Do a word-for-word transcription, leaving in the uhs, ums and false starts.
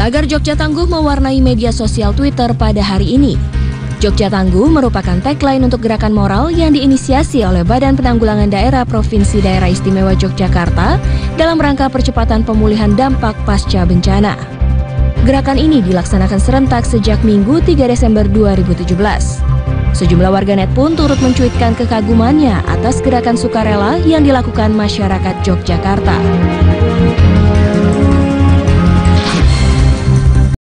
Tagar Jogja Tangguh mewarnai media sosial Twitter pada hari ini. Jogja Tangguh merupakan tagline untuk gerakan moral yang diinisiasi oleh Badan Penanggulangan Daerah Provinsi Daerah Istimewa Yogyakarta dalam rangka percepatan pemulihan dampak pasca bencana. Gerakan ini dilaksanakan serentak sejak Minggu tiga Desember dua ribu tujuh belas. Sejumlah warganet pun turut mencuitkan kekagumannya atas gerakan sukarela yang dilakukan masyarakat Yogyakarta.